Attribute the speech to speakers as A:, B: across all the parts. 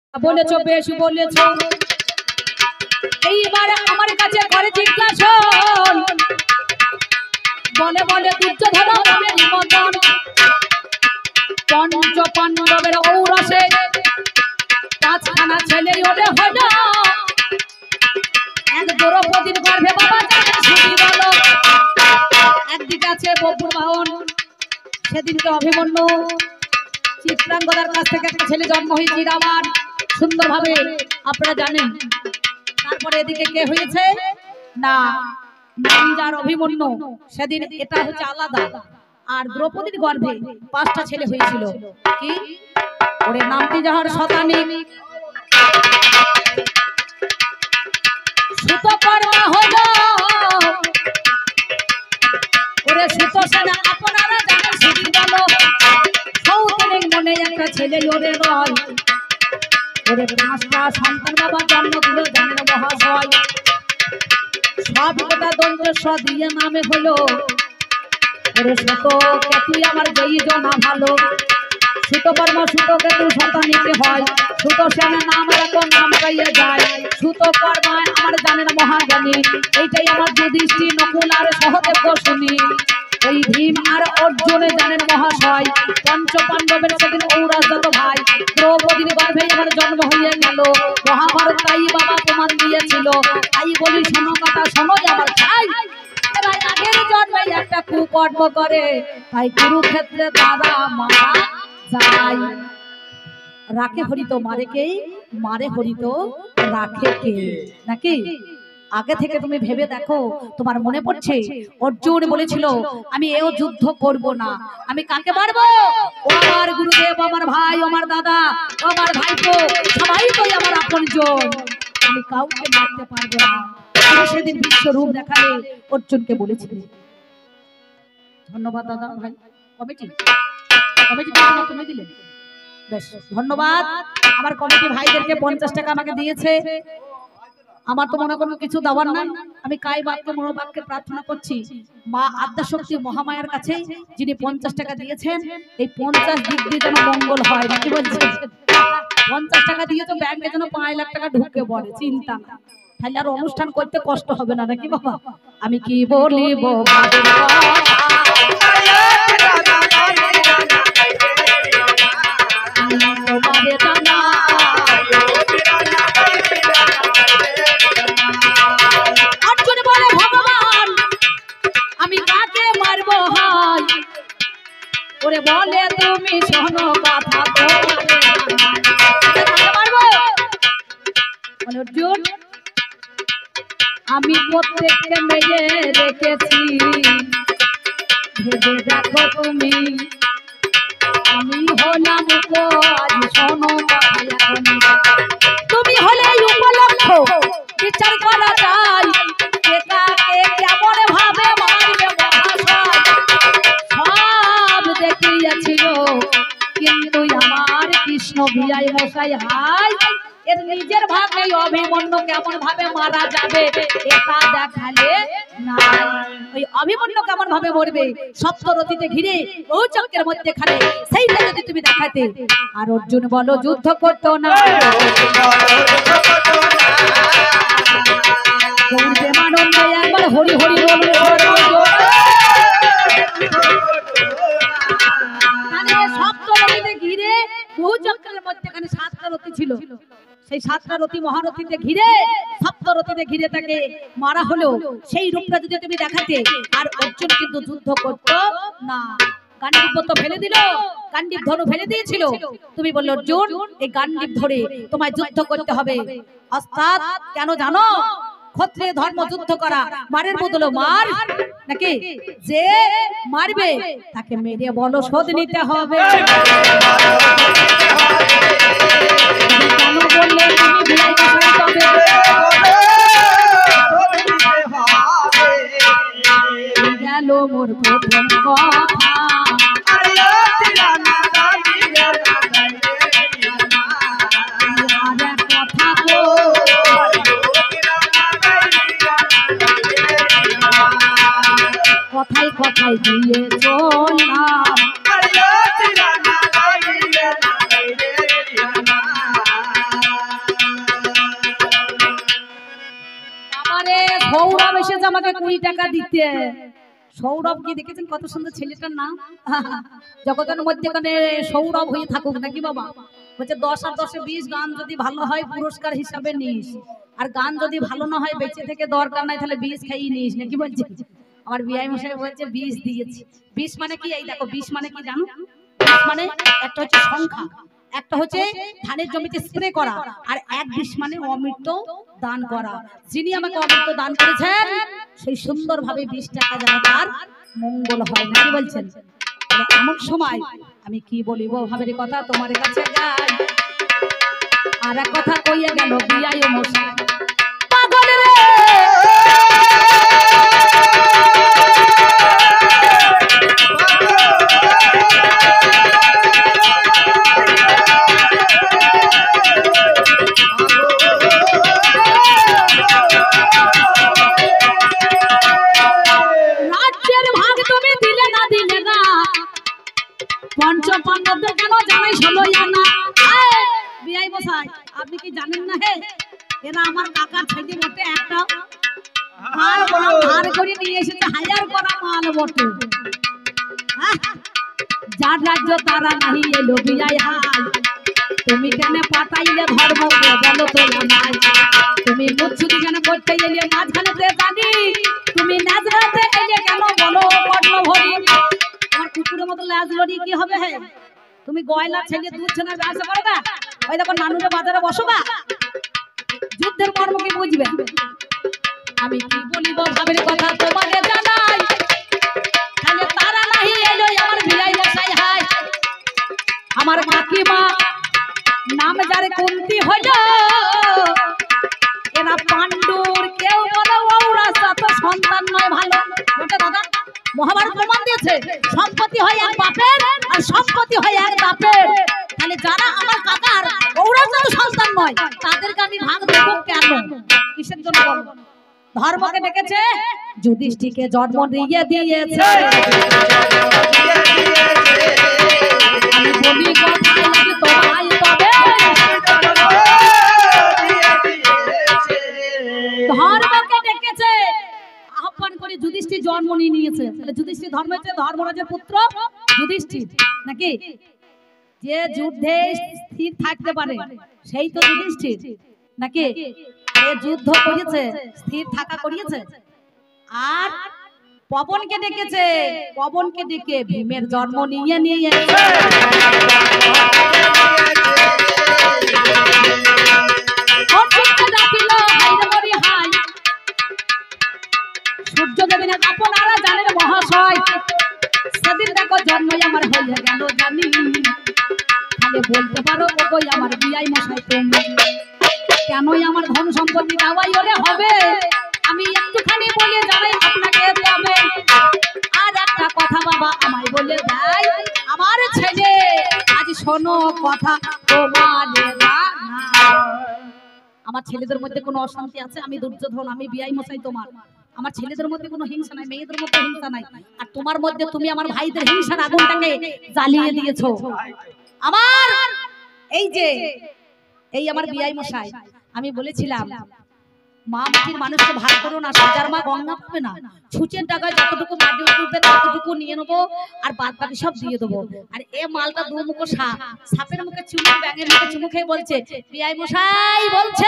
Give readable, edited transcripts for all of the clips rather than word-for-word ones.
A: বলেছো বেশ বলেছো। এইবার আমার কাছে করে জিজ্ঞাসন বলে বলে দুর্যোধন নামের মতন পঞ্চ পাণ্ডবের ঔরসে পাঁচখানা ছেলে ওরে হলো এক দ্রৌপদীর গর্ভে বাবা জানে শুনি বলো। একদিকে আছে বপুর বাহন, সেদিনকে অভিমন্যু চিত্রাঙ্গদার কাছ থেকে একটা ছেলে জন্ম হয়েছে রাবণ সুন্দরভাবে আপনারা জানেন। তারপরে এদিকে কে হয়েছে না যার অভিমন্যু, সেদিন এটা হচ্ছে আলাদা। আর দ্রৌপদীর গর্ভে পাঁচটা ছেলে হয়েছিল কি ওরে নামটি যাহার শতানিক সুতকর্মা হলো ওরে সুতসেনা আপনারা জানেন শুনি বলো। সৌতনিক মনে একটা ছেলে ওরে রয় ওরে পাঁচটা সন্তান বাবা জন্ম দিল জানেন মহাশয়। সব গোটা দন্তেশ্ব দিয়ে নামে হলো ওরে সুত কেতু আমার যেই জনা ভালো। সুতকর্ম সুত কেতু শতানিকে হয় সুতসেনা নাম রাখো নাম পাইয়ে যায়। সুতকর্মায় আমার জানেন মহাজ্ঞানী এইটাই আমার যুধিষ্ঠির নকুল আর সহদেব শুনি। ওই ভীম আর অর্জুনে জানেন মহাশয় পঞ্চ পাণ্ডবের সেদিন ঔরাজত ভাই দ্রৌপদীর গর্ভে আমার জন্ম হইয়া গেল। মহাভারত তাই বাবা প্রমাণ দিয়েছিল। তাই বলি শোনো কথা শোনো আমার ভাই এরা আগের জন্মে একটা কুকর্ম করে তাই কুরুক্ষেত্রে তারা মারা যায়। রাখে হরিত মারে কে, মারে হরিত রাখে কে নাকি? আগে থেকে তুমি ভেবে দেখো তোমার মনে পড়ছে অর্জুন বলেছিল আমি এও যুদ্ধ করব না, আমি কাকে মারবো? ও আমার গুরুদেব, আমার ভাই, আমার দাদা, আমার ভাইপো সবাই তো আমার আপনজন, আমি কাউকে মারতে পারবো না। সেদিন বিশ্বরূপ দেখালে অর্জুনকে বলেছিলেন। ধন্যবাদ দাদা ভাই। কমিটি কমিটি তুমি দিলেন, বেশ ধন্যবাদ। আমার কমিটি ভাইদেরকে 50 টাকা আমাকে দিয়েছে। আমার তো মনে কোনো কিছু দেওয়ার নাই। আমি কাই বাক্যে মনোবাক্যে প্রার্থনা করছি মা আদ্যাশক্তি মহামায়ার কাছে যিনি 50 টাকা দিয়েছেন এই 50 দিক দিয়ে যেন মঙ্গল হয় নাকি বলছেন? 50 টাকা দিয়ে তো ব্যাংকে যেন 5 লাখ টাকা ঢুকে পড়ে, চিন্তা না, তাহলে আর অনুষ্ঠান করতে কষ্ট হবে না নাকি বাবা? আমি কি বলিব ওরে বলে তুমি শোনো কথা অর্জুন আমি প্রত্যেককে মেরে রেখেছি ভেবে দেখো তুমি আমি হলাম আজ শোনো তুমি হলে উপলক্ষ বিচার করা যায় একাকে কেমন ভাবে মারবে মহাশয় সব দেখিয়াছিল কিন্তু আমার কৃষ্ণ বিয়াই মশাই হাই এর নিজের ভাগে অভিমন্যু কেমন ভাবে মারা যাবে এটা দেখালে না। ওই অভিমন্যু কেমন ভাবে মরবে সপ্তরথীতে ঘিরে বহু চক্রের মধ্যে খালে সেইটা যদি তুমি দেখাতে। আর অর্জুন বলো যুদ্ধ করতো না একবার হরি হরি সপ্তরথীতে ঘিরে বহু চক্রের মধ্যেখানে 7টা রথী ছিল, সেই 7টা রথী মহারথীতে ঘিরে সপ্তরথীতে ঘিরে তাকে মারা হলো। সেই রূপটা যদি তুমি দেখাতে। আর অর্জুন কিন্তু যুদ্ধ করতো না, গান্ডীব তো ফেলে দিল, গান্ডীব ধনু ফেলে দিয়েছিল। তুমি বললে অর্জুন এই গান্ডীব ধরে তোমায় যুদ্ধ করতে হবে। অর্থাৎ কেন জানো? ক্ষত্রিয় ধর্ম যুদ্ধ করা মারের বদলে মার নাকি? যে মারবে তাকে মেরে বলো শোধ নিতে হবে। কেন বললে তুমি বিলাই তবে গেল মোর প্রথম কথা কথায় কথায় দিয়ে চললাম সৌরভ এসেছে আমাকে 20 টাকা দিতে। সৌরভ কি দেখেছেন কত সুন্দর ছেলেটার নাম? জগতের মধ্যে সৌরভ হয়ে থাকুক নাকি বাবা। বলছে 10 আর 10 20, গান যদি ভালো হয় পুরস্কার হিসাবে নিস, আর গান যদি ভালো না হয় বেঁচে থেকে দরকার নাই, তাহলে 20 খাইয়ে নিস নাকি বলছে। আমার বিআই মশাই বলছে 20 দিয়েছি। 20 মানে কি? এই দেখো 20 মানে কি জানো? 20 মানে একটা হচ্ছে সংখ্যা, একটা হচ্ছে ধানের জমিতে স্প্রে করা, আর 1 মানে অমৃত দান করা। যিনি আমাকে অমৃত দান করেছেন সেই সুন্দরভাবে 20 টাকা যেন তার মঙ্গল হয় নাকি বলছেন। এমন সময় আমি কি বলিব ভাবের কথা তোমার কাছে যাই, আর এক কথা কইয়া গেল বিআই মশাই, পাগল রে পঞ্চপাণ্ডবদের কেন জানাই 16 আনা। বিআই মশাই আপনি কি জানেন না হে, এরা আমার কাকার ছেলে বটে, একটা হার করে নিয়ে এসেছে, হাজার করা মাল বটে। যার রাজ্য তারা নাহি এলো বিআই হাই, তুমি কেন পাঠাইলে ধর্ম বলো তো নাই, তুমি মুচ্ছুতি কেন করতে এলে মাঝখানেতে জানি, তুমি নাজরাতে এলে কেন বলো পদ্ম ভরি। আমার কুকুরের মতো লাজ লড়ি কি হবে হে? তুমি গয়লা ছেলে দুধ ছেনা ব্যবসা করবা, ওই দেখো নানুরে বাজারে বসবা, যুদ্ধের মর্ম কি বুঝবে? আমি কি বলিব ভাবের কথা তোমাকে জানাই, তাহলে তারা নাহি এলো আমার বিআই মশাই হাই। আমার কাকিমা নাম যারে কুন্তি হলো, এরা পাণ্ডুর কেউ বলো ওরা সাত সন্তান নয় ভালো। ওটা দাদা মহাভারত প্রমাণ দিয়েছে, সম্পত্তি হয় এক বাপের আর সম্পত্তি হয় এক বাপের। তাহলে যারা আমার কাকার ওরা যত সন্তান নয় তাদেরকে আমি ভাগ দেব কেন? কিসের জন্য বলো? ধর্মকে ডেকেছে, যুধিষ্ঠিরকে জন্ম দিয়ে দিয়েছে। আমি বলি কথাই লাগি তোমায় তবে, ধর্মকে ডেকেছে আহ্বান করে যুধিষ্ঠির জন্ম নিয়েছে। তাহলে যুধিষ্ঠির ধর্ম হচ্ছে ধর্মরাজের পুত্র যুধিষ্ঠির নাকি? যে যুদ্ধে স্থির থাকতে পারে সেই তো যুধিষ্ঠির নাকি? এ যুদ্ধ করেছে, স্থির থাকা করিয়েছে। আর পবনকে ডেকেছে, পবনকে ডেকে ভীমের জন্ম নিয়েছে। সূর্য দেবেন আপনারা জানেন মহাশয়, সেদিন দেখো জন্ম আমার হয়ে গেল জানি, তাহলে বলতে পারো ওই আমার বিআই মশাই তুমি কেনই আমার ধন সম্পত্তি দাওয়াই ওরে হবে? আমি একটুখানি বলে জানাই আপনাকে তবে। আর একটা কথা বাবা আমায় বলে দেয়, আমার ছেলে আজ শোনো কথা তোমার না। আমার ছেলেদের মধ্যে কোনো অশান্তি আছে? আমি দুর্যোধন, আমি বিআই মশাই তোমার। আমার ছেলেদের মধ্যে কোনো হিংসা নাই, মেয়েদের মধ্যে হিংসা নাই। আর তোমার মধ্যে তুমি আমার ভাইদের হিংসার আগুনটাকে জ্বালিয়ে দিয়েছো। আমার এই যে এই আমার বিআই মশাই, আমি বলেছিলাম মা মাটির মানুষকে ভাগ করো না, সাজার মা গঙ্গা পাবে না। ছুচের টাকায় যতটুকু মাটি উঠবে ততটুকু নিয়ে নেবো, আর বাদ বাকি সব দিয়ে দেবো। আর এ মালটা দু মুখো সাপ, সাপের মুখে চুমু, ব্যাঙের মুখে চুমু খেয়ে বলছে বিআই মশাই বলছে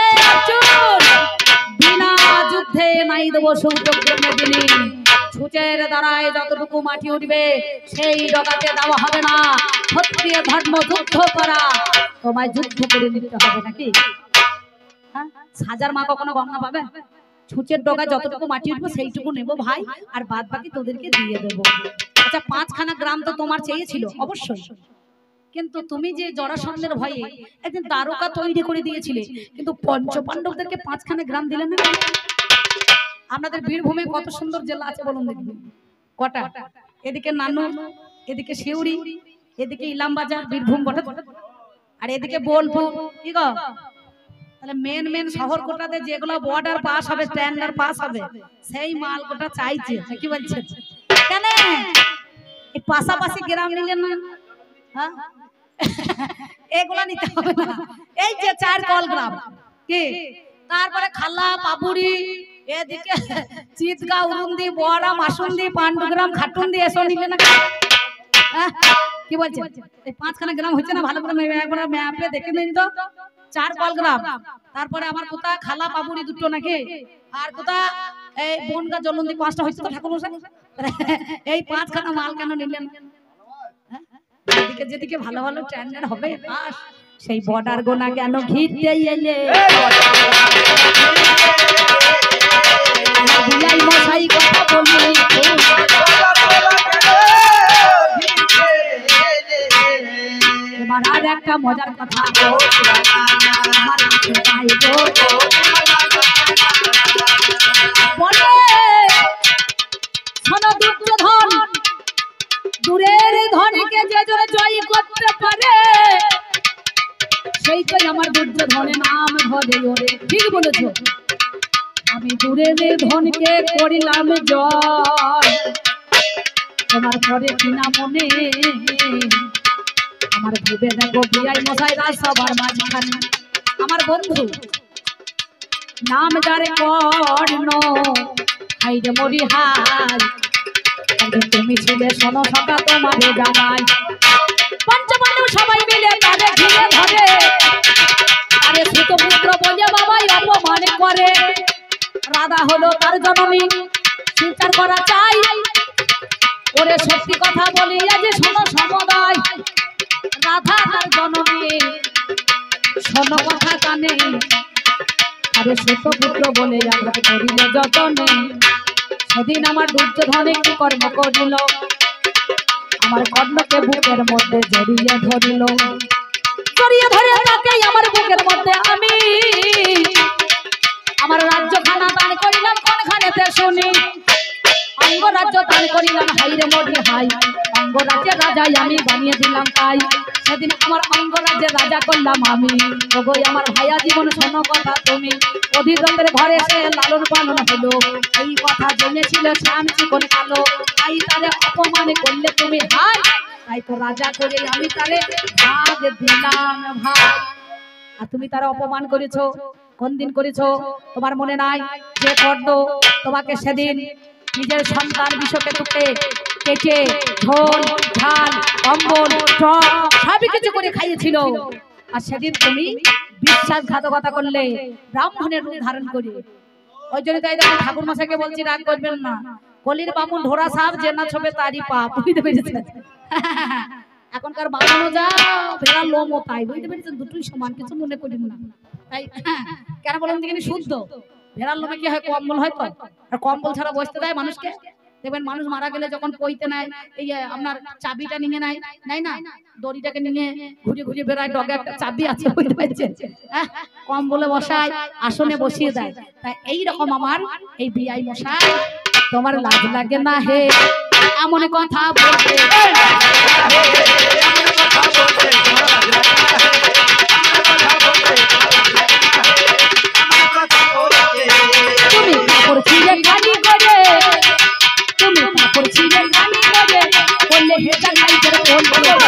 A: বিনা যুদ্ধে নাই দেবো সৌযোগ্যের মেদিনী। ছুচের দ্বারায় যতটুকু মাটি উঠবে সেই ডগাতে দেওয়া হবে না। ক্ষত্রিয় ধর্ম যুদ্ধ করা, তোমায় যুদ্ধ করে নিতে হবে নাকি? সাজার মা কখনো গঙ্গা পাবে? ছুঁচের ডগায় যতটুকু মাটি উঠবে সেইটুকু নেবো ভাই, আর বাদ বাকি তোদেরকে দিয়ে দেবো। আচ্ছা 5খানা গ্রাম তো তোমার চেয়েছিল অবশ্যই, কিন্তু তুমি যে জরাসন্ধের ভয়ে একদিন দ্বারকা তৈরি করে দিয়েছিলে, কিন্তু পঞ্চপাণ্ডবদেরকে 5খানা গ্রাম দিলে না। আপনাদের বীরভূমে কত সুন্দর জেলা আছে বলুন দেখি কটা? এদিকে নানু, এদিকে শিউরি, এদিকে ইলামবাজার, বীরভূম বটে, আর এদিকে বোলপুর। কি গো, তাহলে মেন মেন শহর কোটাতে যেগুলো বর্ডার পাস হবে, স্ট্যান্ডার্ড পাস হবে, সেই মাল কোটা চাইছে। কি বলছে কেন এই পাশাপাশি গ্রাম নিলেন না? হ্যাঁ এগুলা নিতে হবে না, এই যে 4 কল গ্রাম কি, তারপরে খালা পাপুরি এদিকে চিতগা উরুন্দি বড়া মাসুন্দি পান্ডুগ্রাম খাটুন্দি এসব নিলে না কি বলছেন এই 5খানা গ্রাম হচ্ছে না ভালো করে একবার ম্যাপে দেখে নিন তো 4 কল গ্রাম তারপরে আমার কোথা খালা বাবুরি দুটো নাকি আর কোথা এই বনগা জলন্দি 5টা হচ্ছে তো ঠাকুর মশাই এই 5খানা মাল কেন নিলেন এদিকে যেদিকে ভালো ভালো ট্রেন্ডার হবে বাস সেই বর্ডার গোনা কেন ঘিরতে এলে বিলাই মশাই কথা বলি এবার আর একটা মজার কথা বলে শোনো দুর্যোধন দূরের ধনীকে যে জোরে জয় করতে পারে সেইটাই আমার দুর্যোধনের নাম ধরে ওরে ঠিক বলেছো আমি দূরের ধনকে করিলাম জয় তোমার পরে কিনা মনে আমার ভেবে দেখো বিআই মশাই রাজসভার মাঝখানে আমার বন্ধু নাম যারে কর্ণ হাইরে মরি হাই তুমি ছিলে শোনো সকা তোমারে জানাই পঞ্চপাণ্ডব সবাই মিলে তাদের ঘিরে ধরে আরে সুতপুত্র বলে বাবাই অপমান করে রাধা হলো তার জননী স্বীকার করা চাই ওরে সত্যি কথা বলি আজ শোনো সমুদায় রাধা তার জননী শোনো কথা কানে আরে সুতপুত্র বলে আঘাত করিল যতনে সেদিন আমার দুর্যোধন একটি কর্ম করিল আমার কর্ণকে বুকের মধ্যে জড়িয়ে ধরিল জড়িয়ে ধরে তাকে আমার বুকের মধ্যে আমি আমার রাজ্যখানা দান করিলাম কোনখানেতে শুনি অঙ্গরাজ্য দান করিলাম হাইরে মরি হাই অঙ্গরাজ্যের রাজাই আমি বানিয়ে দিলাম তাই সেদিন আমার অঙ্গরাজ্যের রাজা করলাম আমি ওগো আমার ভাইয়া জীবন শোনো কথা তুমি অধিদন্তের ঘরে সে লালন পালন হলো এই কথা জেনেছিল শ্যাম চিকন কালো তাই তারে অপমান করলে তুমি হাই তাই তো রাজা করে আমি তারে ভাগ দিলাম ভাই আর তুমি তারা অপমান করেছো কোন দিন করেছো তোমার মনে নাই যে কর্ণ তোমাকে সেদিন নিজের সন্তান বিষকে টুকে কেটে ঝোল ঝাল কম্বল টক সবই কিছু করে খাইয়েছিল আর সেদিন তুমি বিশ্বাসঘাতকতা করলে ব্রাহ্মণের রূপ ধারণ করে ওই জন্য তাই দেখুন ঠাকুর মশাইকে বলছি রাগ করবেন না কলির বামুন ধরা সাপ যে না ছবে তারই পাপ বুঝতে পেরেছেন এখনকার বানানো যা ভেড়ার লোমও তাই বুঝতে পেরেছেন দুটোই সমান কিছু মনে করি না তাই কেন বলেন দেখেন শুদ্ধ ভেড়ার লোমে কি হয় কম্বল হয় তো আর কম্বল ছাড়া বসতে দেয় মানুষকে দেখবেন মানুষ মারা গেলে যখন পইতে নেয় এই আপনার চাবিটা নিয়ে নেয় না দড়িটাকে নিয়ে ঘুরে ঘুরে বেড়ায় ডগে একটা চাবি আছে বুঝতে পারছেন কম্বলে বসায় আসনে বসিয়ে দেয় তাই এইরকম আমার এই বিআই মশাই তোমার লাজ লাগে না হে এমন কথা বলতে তুমি কাপড় ছিঁড়ে খালি করে তুমি কাপড় ছিঁড়ে খালি করে বললে হেটা গাইতে বললে